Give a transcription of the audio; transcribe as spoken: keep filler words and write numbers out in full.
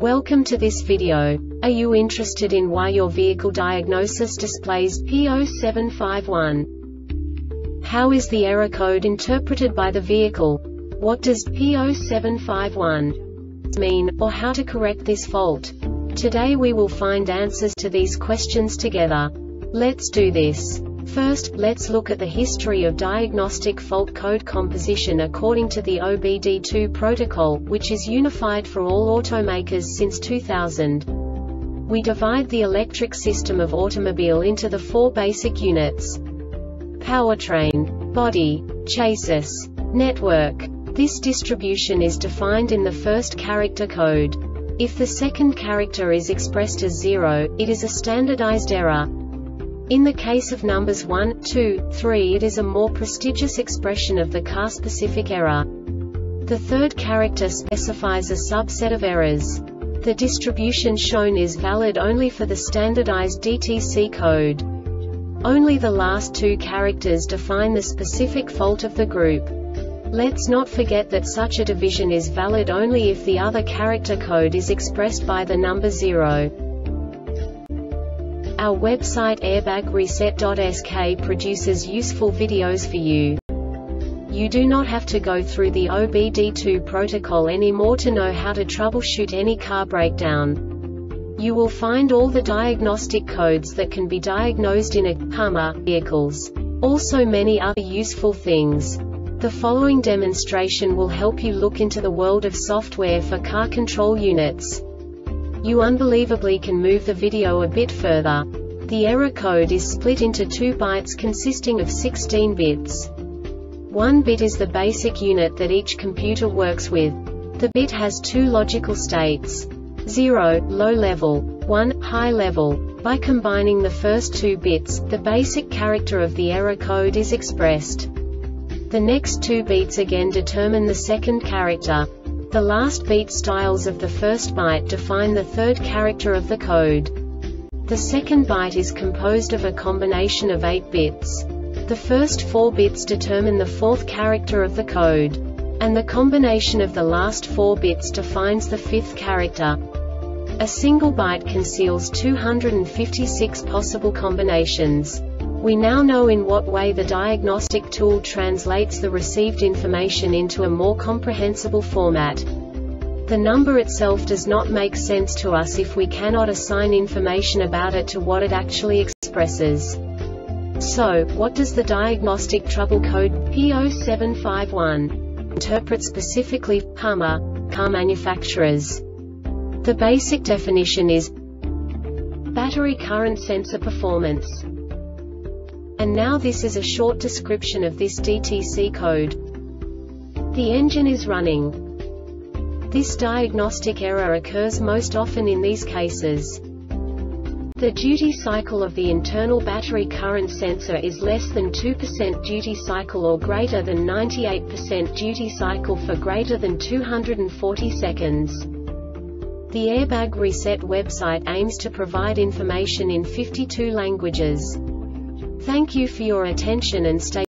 Welcome to this video. Are you interested in why your vehicle diagnosis displays P zero seven five one? How is the error code interpreted by the vehicle? What does P zero seven five one mean, or how to correct this fault? Today we will find answers to these questions together. Let's do this. First, let's look at the history of diagnostic fault code composition according to the O B D two protocol, which is unified for all automakers since two thousand. We divide the electric system of automobile into the four basic units: powertrain, body, chassis, network. This distribution is defined in the first character code. If the second character is expressed as zero, it is a standardized error. In the case of numbers one, two, three, it is a more prestigious expression of the car-specific error. The third character specifies a subset of errors. The distribution shown is valid only for the standardized D T C code. Only the last two characters define the specific fault of the group. Let's not forget that such a division is valid only if the other character code is expressed by the number zero. Our website airbag reset dot S K produces useful videos for you. You do not have to go through the O B D two protocol anymore to know how to troubleshoot any car breakdown. You will find all the diagnostic codes that can be diagnosed in a Hummer vehicles. Also many other useful things. The following demonstration will help you look into the world of software for car control units. You unbelievably can move the video a bit further. The error code is split into two bytes consisting of sixteen bits. One bit is the basic unit that each computer works with. The bit has two logical states: zero, low level, one, high level. By combining the first two bits, the basic character of the error code is expressed. The next two beats again determine the second character. The last beat styles of the first byte define the third character of the code. The second byte is composed of a combination of eight bits. The first four bits determine the fourth character of the code. And the combination of the last four bits defines the fifth character. A single byte conceals two hundred fifty-six possible combinations. We now know in what way the diagnostic tool translates the received information into a more comprehensible format. The number itself does not make sense to us if we cannot assign information about it to what it actually expresses. So, what does the diagnostic trouble code P zero seven five one interpret specifically for Hummer car manufacturers? The basic definition is battery current sensor performance. And now this is a short description of this D T C code. The engine is running. This diagnostic error occurs most often in these cases. The duty cycle of the internal battery current sensor is less than two percent duty cycle or greater than ninety-eight percent duty cycle for greater than two hundred forty seconds. The Airbag Reset website aims to provide information in fifty-two languages. Thank you for your attention and stay